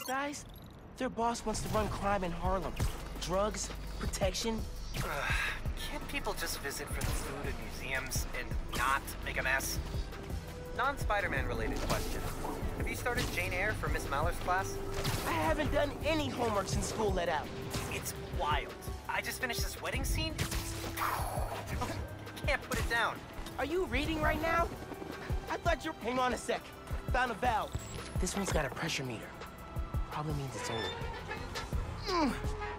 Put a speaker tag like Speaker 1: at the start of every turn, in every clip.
Speaker 1: guys? Their boss wants to run crime in Harlem. Drugs, protection.
Speaker 2: Can't people just visit for the food and museums and not make a mess? Non-Spider-Man related question. Have you started Jane Eyre for Miss Maller's class?
Speaker 1: I haven't done any homework since school let out.
Speaker 2: It's wild. I just finished this wedding scene. Can't put it down.
Speaker 1: Are you reading right now? I thought you... Hang on a sec. Found a valve. This one's got a pressure meter. Probably means it's old. Oh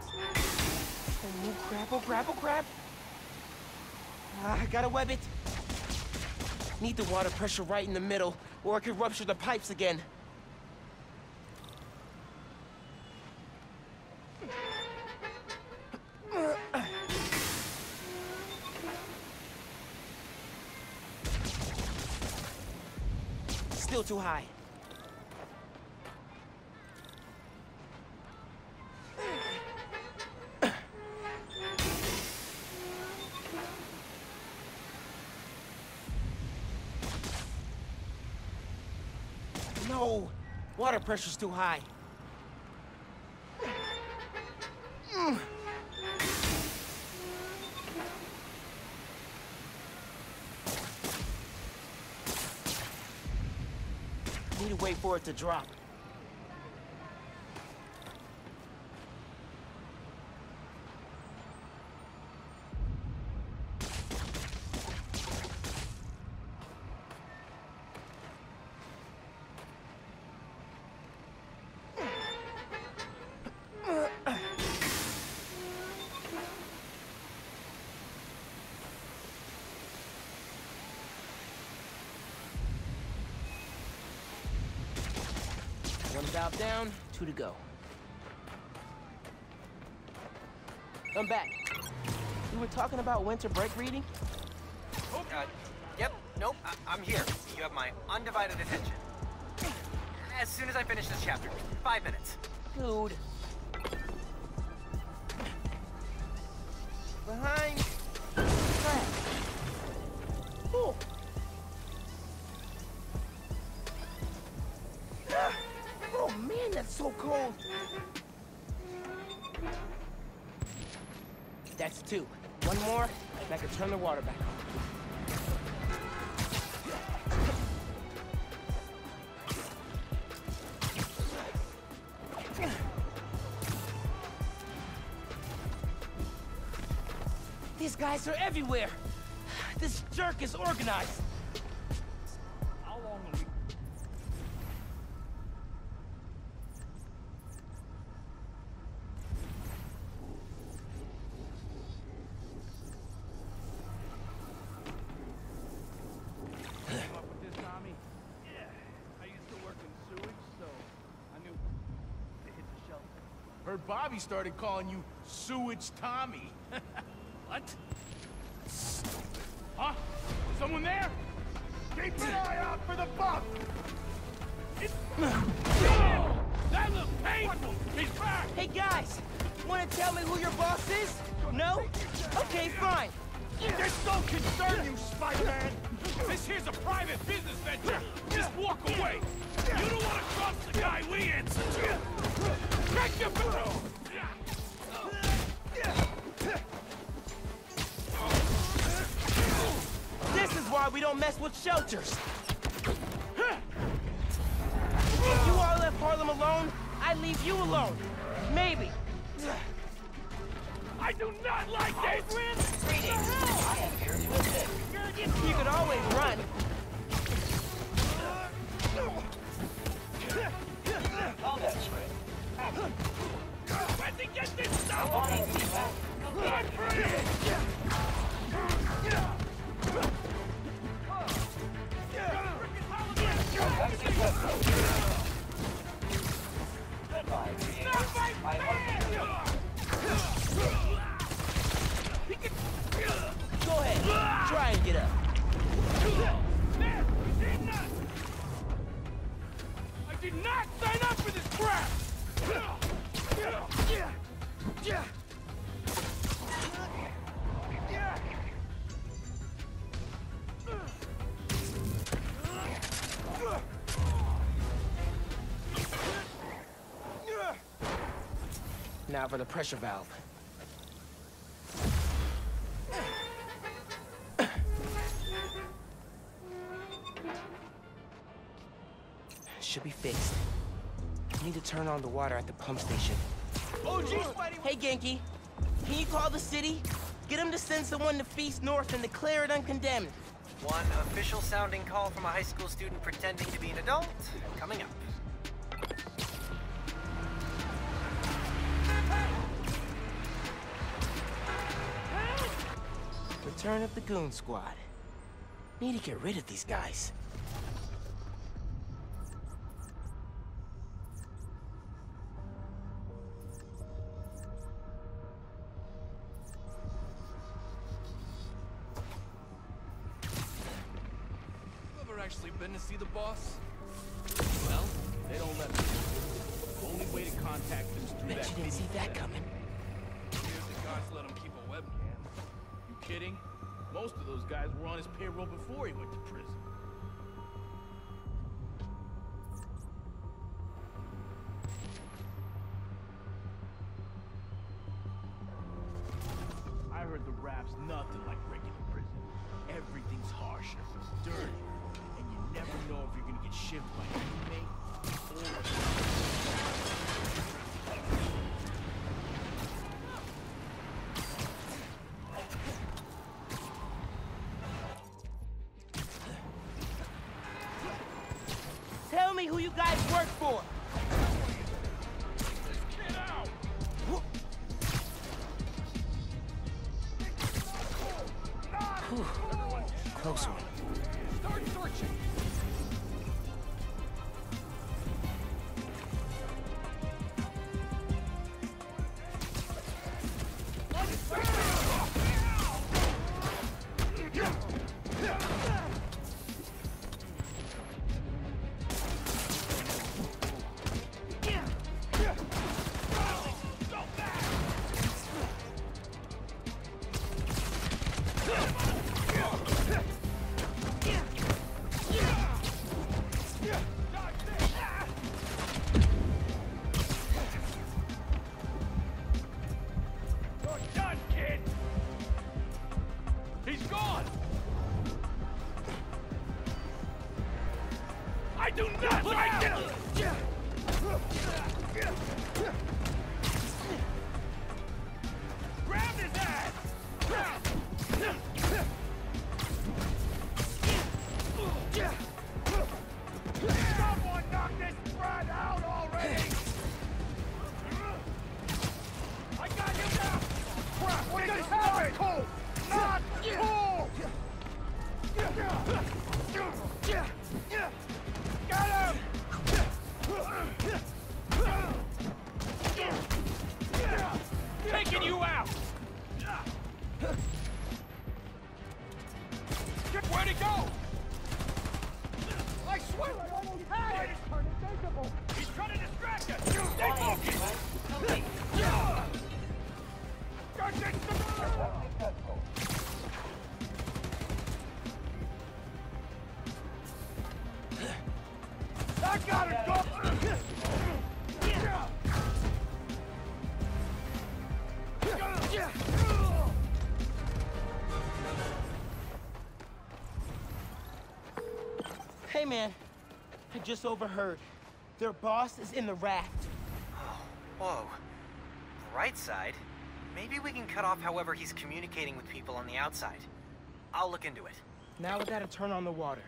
Speaker 1: crap, oh crap, oh crap. I gotta web it. Need the water pressure right in the middle, or it could rupture the pipes again. Still too high. No! Water pressure's too high. Need to wait for it to drop. One valve down, 2 to go. I'm back. We were talking about winter break reading?
Speaker 2: Yep, nope, I'm here. You have my undivided attention. As soon as I finish this chapter, 5 minutes.
Speaker 1: Dude. Behind. Crap. Oh. Oh man, that's so cold. That's 2. One more, and I can turn the water back on. These guys are everywhere. This jerk is organized.
Speaker 3: How long will we... Came up with this, Tommy? Yeah. I used to work in sewage, so I knew to hit the shelter.
Speaker 4: Heard Bobby started calling you Sewage Tommy.
Speaker 3: What?
Speaker 4: Huh? Someone there? Keep an eye out for the buck!
Speaker 3: That looks painful! He's back!
Speaker 1: Hey guys, wanna tell me who your boss is? No? Okay, fine.
Speaker 4: This don't concern you, Spider-Man!
Speaker 3: This here's a private business venture! Just walk away! You don't want to cross the guy we answer to! Check your barrel!
Speaker 1: This is why we don't mess with shelters. If you all left Harlem alone, I'd leave you alone. Maybe.
Speaker 3: I do not like this!
Speaker 1: You could always run.
Speaker 3: Where'd they get this stuff? I'm free!
Speaker 1: Go ahead. Try and get up.
Speaker 3: I did not sign up for this crap!
Speaker 1: Now for the pressure valve. Should be fixed. Need to turn on the water at the pump station.
Speaker 3: Oh, geez, Spidey!
Speaker 1: Hey, Genki. Can you call the city? Get them to send someone to Feast North and declare it uncondemned.
Speaker 2: One official sounding call from a high school student pretending to be an adult, coming up.
Speaker 1: Return of the Goon Squad. Need to get rid of these guys.
Speaker 3: Actually been to see the boss? Well, they don't let me. Only way to contact them is through
Speaker 1: Bet
Speaker 3: that
Speaker 1: you didn't see that coming.
Speaker 3: Here's the guys let him keep a webcam. You kidding? Most of those guys were on his payroll before he went to prison. I heard the rap's nothing like regular prison. Everything's harsher, dirty. You never know if you're gonna get shivved by an inmate or
Speaker 1: Tell me who you guys work for.
Speaker 3: Get out!
Speaker 1: Whew. Close one.
Speaker 3: Start searching! I do not like it! Grab his ass! Someone knock this brat out already! I got him now! Crap, what is happening? Cool! Not cool! Got him! Taking you out! Where'd he go? I swear I almost had it! He's trying to distract us! Stay focused! I gotta go!
Speaker 1: Hey, man. I just overheard. Their boss is in the raft.
Speaker 2: Whoa. Right side? Maybe we can cut off however he's communicating with people on the outside. I'll look into it.
Speaker 1: Now we gotta turn on the water.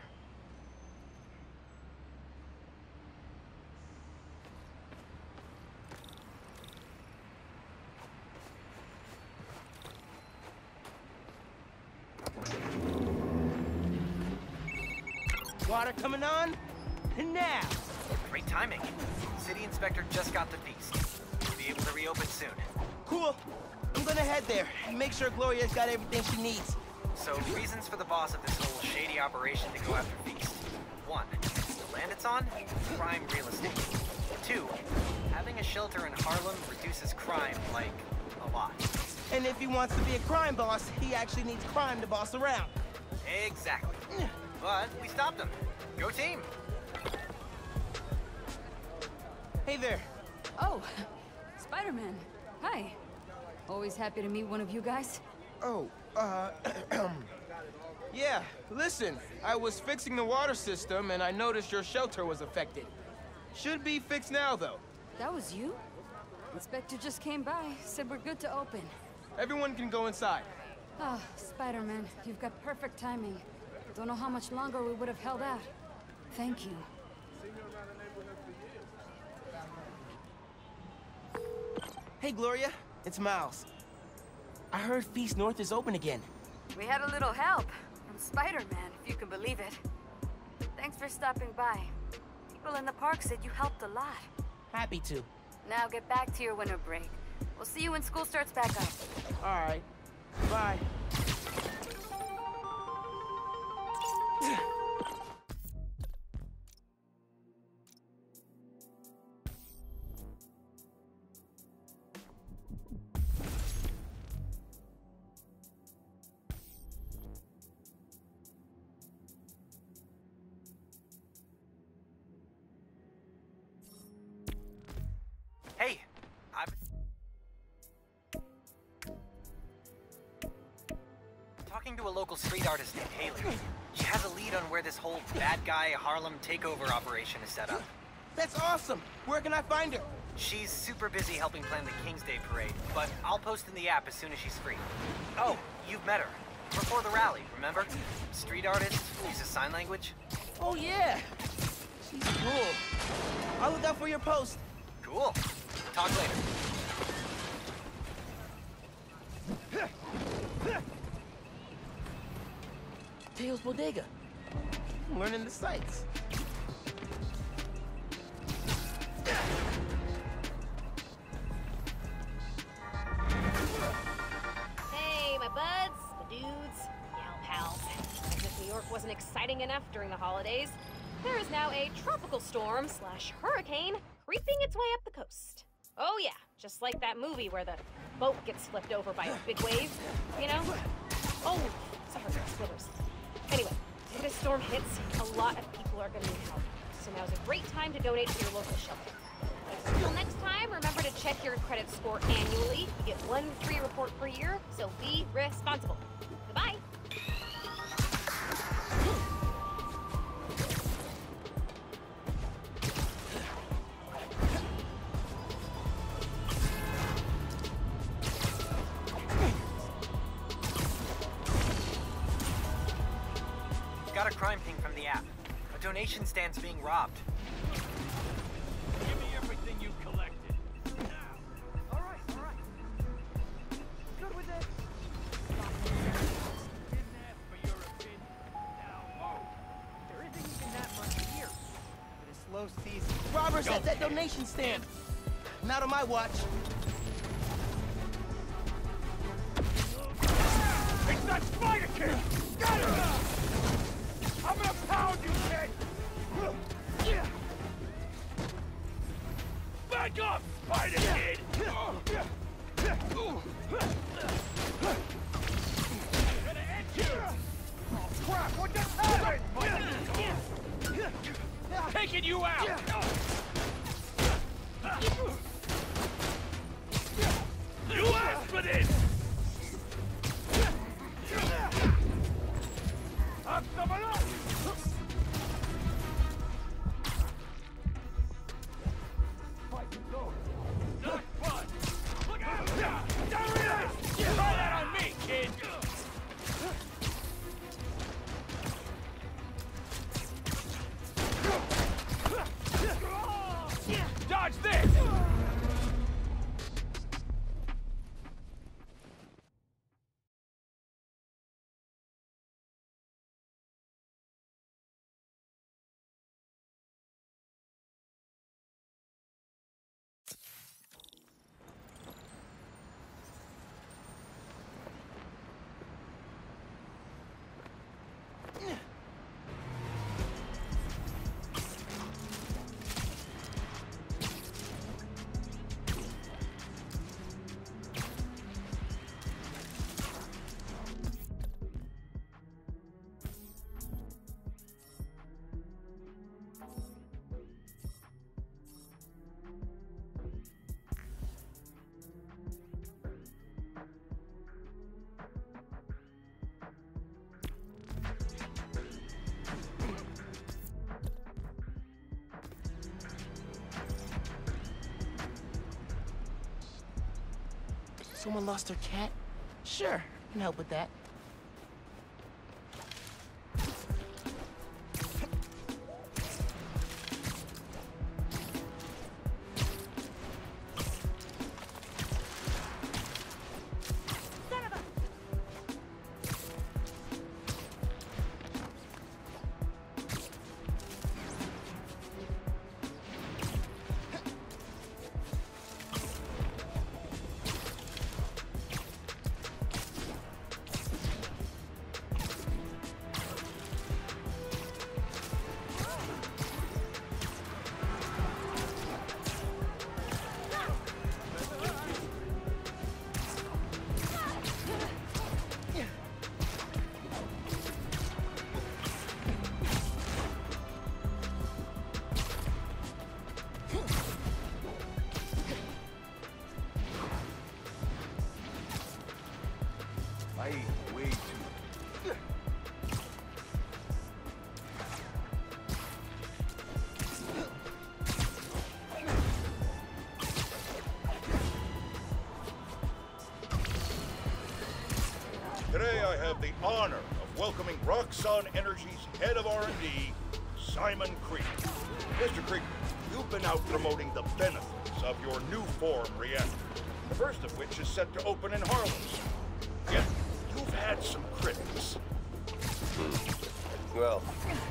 Speaker 1: Water coming on? Now!
Speaker 2: Great timing. City Inspector just got the feast. We'll be able to reopen soon.
Speaker 1: Cool. I'm gonna head there and make sure Gloria's got everything she needs.
Speaker 2: So, reasons for the boss of this whole shady operation to go after Feast. 1. The land it's on? Prime real estate. 2. Having a shelter in Harlem reduces crime, like, a lot.
Speaker 1: And if he wants to be a crime boss, he actually needs crime to boss around.
Speaker 2: Exactly. But we stopped him. Go team!
Speaker 1: Hey there.
Speaker 5: Oh, Spider-Man. Hi. Always happy to meet one of you guys.
Speaker 1: Oh, yeah, listen, I was fixing the water system and I noticed your shelter was affected. Should be fixed now, though.
Speaker 5: That was you? Inspector just came by, said we're good to open.
Speaker 1: Everyone can go inside.
Speaker 5: Ah, Spider-Man, you've got perfect timing. Don't know how much longer we would have held out. Thank you.
Speaker 1: Hey, Gloria, it's Miles. I heard Feast North is open again.
Speaker 5: We had a little help from Spider-Man, if you can believe it. Thanks for stopping by. People in the park said you helped a lot.
Speaker 1: Happy to.
Speaker 5: Now get back to your winter break. We'll see you when school starts back up.
Speaker 1: All right. Bye.
Speaker 2: Hey, I'm talking to a local street artist named Haley. She has a lead on where this whole bad guy Harlem takeover operation is set up.
Speaker 1: That's awesome. Where can I find her?
Speaker 2: She's super busy helping plan the King's Day parade, but I'll post in the app as soon as she's free. Oh, you've met her. Before the rally, remember? Street artist, uses sign language.
Speaker 1: Oh, yeah. She's cool. I'll look out for your post.
Speaker 2: Cool. Talk later.
Speaker 1: Teo's Bodega. I'm learning the sights.
Speaker 6: Hey, my buds, my dudes, gal pals. As if New York wasn't exciting enough during the holidays, there is now a tropical storm / hurricane creeping its way up the coast. Oh yeah, just like that movie where the boat gets flipped over by a big wave, you know? Oh, sorry, slippers. Anyway, if this storm hits, a lot of people are gonna need help. So now's a great time to donate to your local shelter. Until next time, remember to check your credit score annually. You get 1 free report per year, so be responsible. Goodbye.
Speaker 2: Got a crime ping from the app. A donation stand's being robbed.
Speaker 3: Give me everything you collected. Now.
Speaker 2: All right.
Speaker 3: Good with it. Didn't ask for your opinion. Now,
Speaker 1: There isn't even that much here. But a slow season. Robbers at that donation stand. Not on my watch.
Speaker 4: It's that Spider Kid! Got him! I'm gonna pound you, kid!
Speaker 3: back off, Spider Kid! Gonna end you!
Speaker 4: Oh, crap! What just happened?
Speaker 3: Taking you out! You asked for this! Not fun! Look out! Try that on me, kid!
Speaker 1: Someone lost their cat? Sure, I can help with that.
Speaker 4: I ate way too.
Speaker 7: Today I have the honor of welcoming Roxxon Energy's head of R&D, Simon Creek. Mr. Creek, you've been out promoting the benefits of your new form reactor, the first of which is set to open in Harlem. Yet, you've had some critics.
Speaker 8: Well,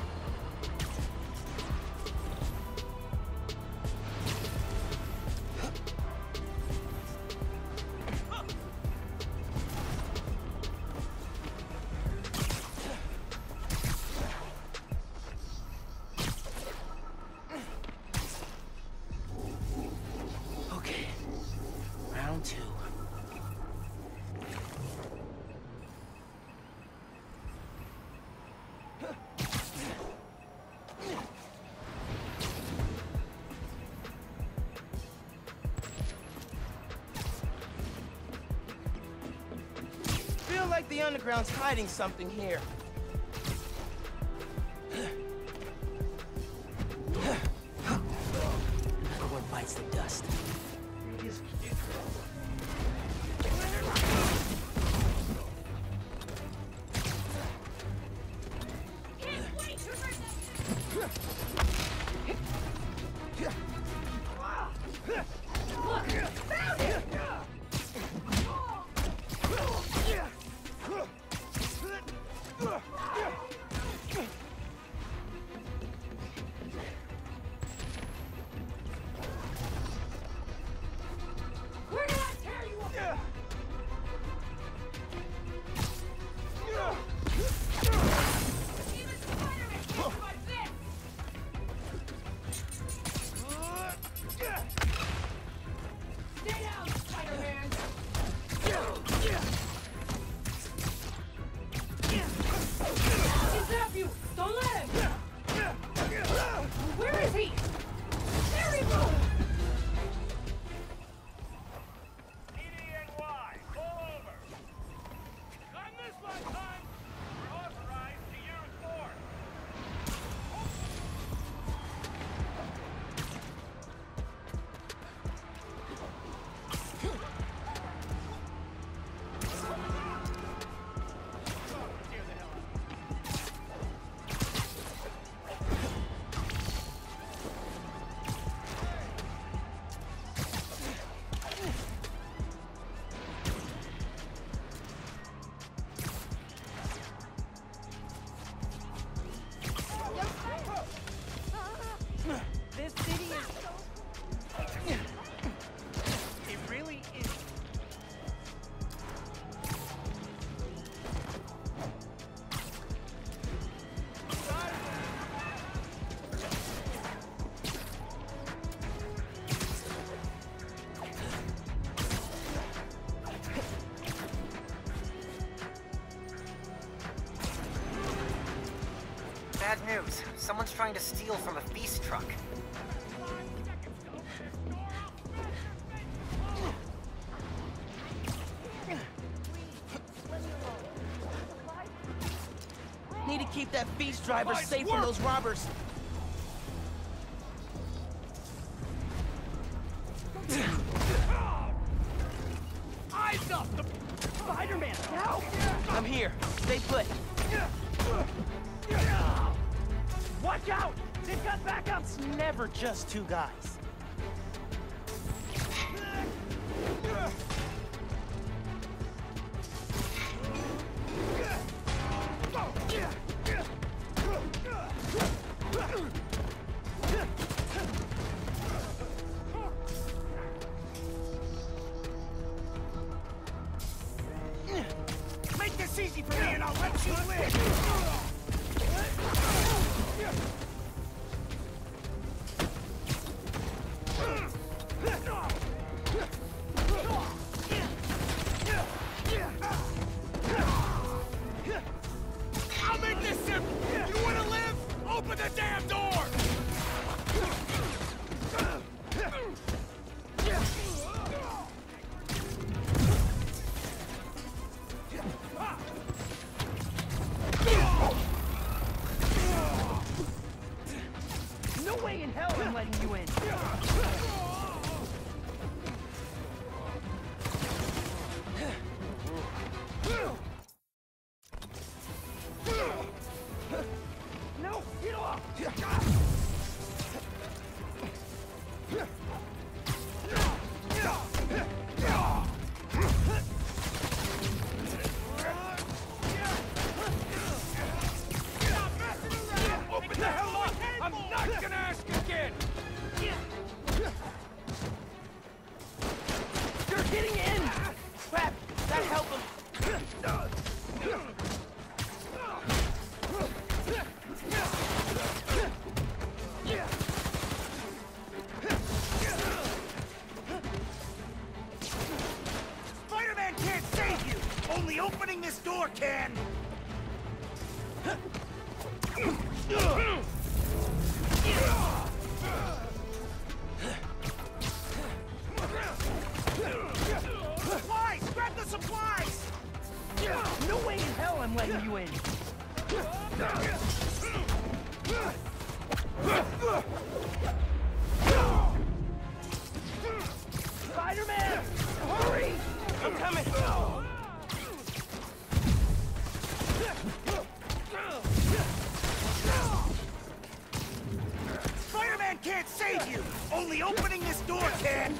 Speaker 1: Okay, round two. Feel like the underground's hiding something here. Another one bites the dust. This city is so... It really is.
Speaker 2: Bad news. Someone's trying to steal from a feast truck.
Speaker 1: Need to keep that feast driver safe from those robbers.
Speaker 4: I
Speaker 1: Watch out! They've got backups! Never just two guys.
Speaker 4: Make this easy for me and I'll let you live!
Speaker 3: I'll make this simple! You wanna live? Open the damn door!
Speaker 1: No way in hell I'm letting you in. No, get off!
Speaker 3: Open the hell up! I'm not gonna ask again!
Speaker 1: They're getting in! Crap, that helped them.
Speaker 4: Spider-Man can't save you! Only opening this door can! Supplies! Grab the supplies!
Speaker 1: No way in hell I'm letting you in. Spider-Man! Hurry! I'm coming!
Speaker 4: Spider-Man can't save you! Only opening this door can!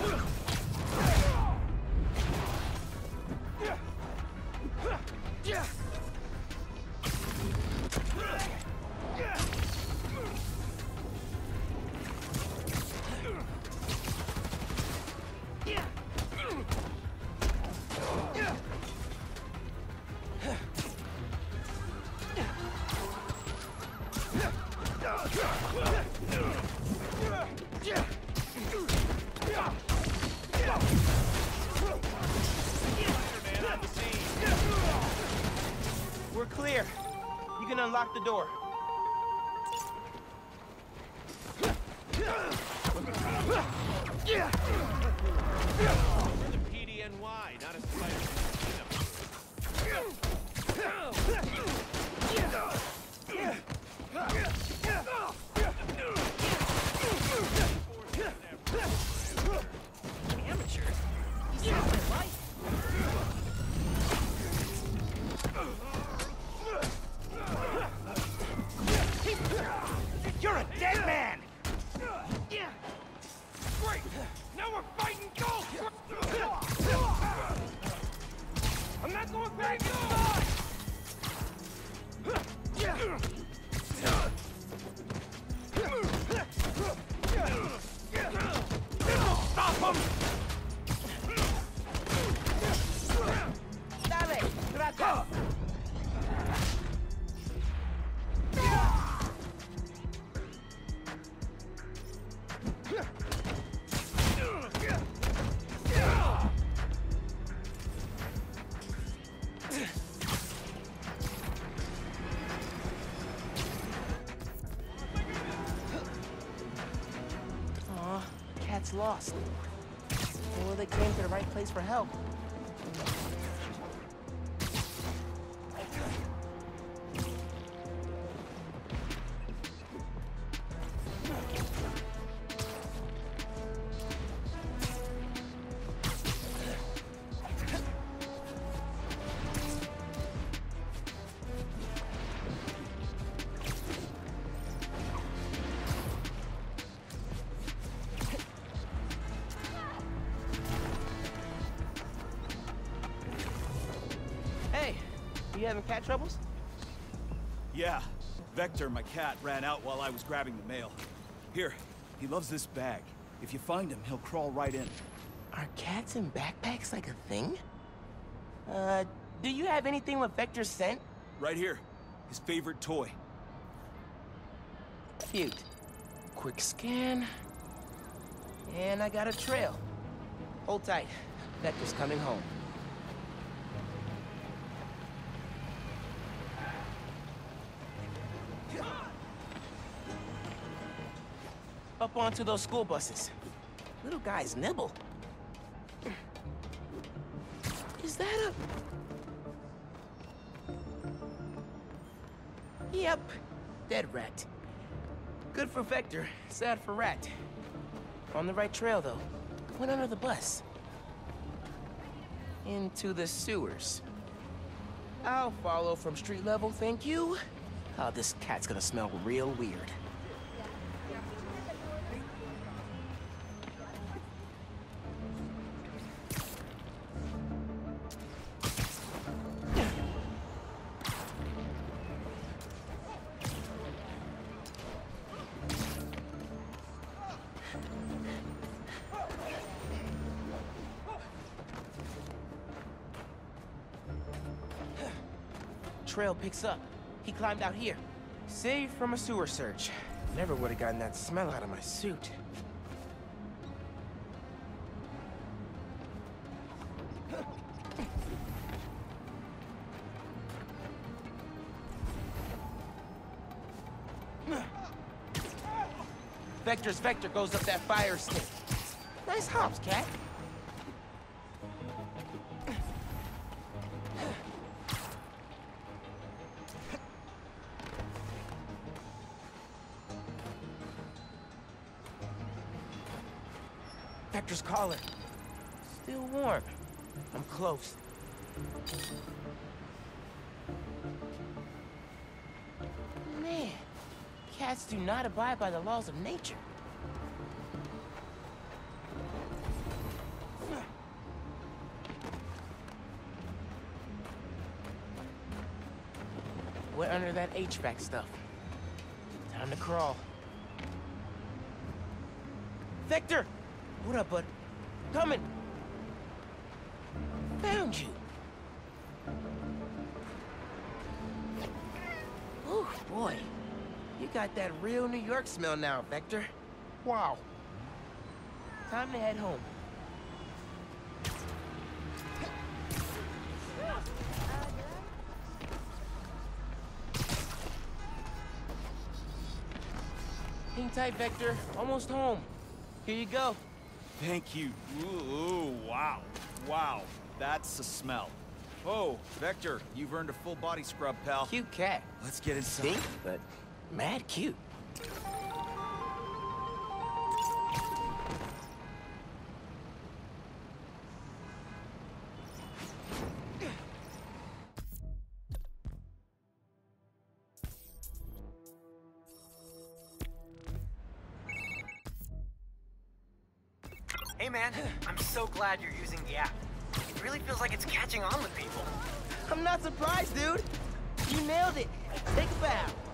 Speaker 1: We're clear. You can unlock the door.
Speaker 3: We're the PDNY, not a
Speaker 1: Amateurs? You saved my life.
Speaker 4: You're a dead man!
Speaker 3: Great! Now we're fighting ghosts!
Speaker 4: I'm not going back Stop him!
Speaker 1: Dale, gracias. Aw, Cat's lost. Well, they came to the right place for help. You having cat troubles?
Speaker 4: Yeah. Vector, my cat, ran out while I was grabbing the mail. Here, he loves this bag. If you find him, he'll crawl right in.
Speaker 1: Are cats in backpacks like a thing? Do you have anything with Vector's scent?
Speaker 4: Right here. His favorite toy.
Speaker 1: Cute. Quick scan. And I got a trail. Hold tight. Vector's coming home. Up onto those school buses. Little guys nibble. Is that a... Yep. Dead rat. Good for Vector, sad for Rat. On the right trail, though. Went under the bus. Into the sewers. I'll follow from street level, thank you. Oh, this cat's gonna smell real weird. Trail picks up. He climbed out here. Saved from a sewer search. Never would have gotten that smell out of my suit. Vector's vector goes up that fire escape. Nice hops, cat. Vector's calling. Still warm. I'm close. Man, cats do not abide by the laws of nature. We're under that HVAC stuff. Time to crawl. Vector! What up, bud? Coming! Found you! Oh, boy. You got that real New York smell now, Vector. Wow. Time to head home. Hang tight, Vector. Almost home. Here you go.
Speaker 4: Thank you. Ooh, wow. Wow. That's a smell. Oh, Vector, you've earned a full body scrub, pal.
Speaker 1: Cute cat.
Speaker 4: Let's get inside.
Speaker 1: Stink, but mad cute.
Speaker 2: Hey man, I'm so glad you're using the app. It really feels like it's catching on with people.
Speaker 1: I'm not surprised, dude. You nailed it. Take a bow.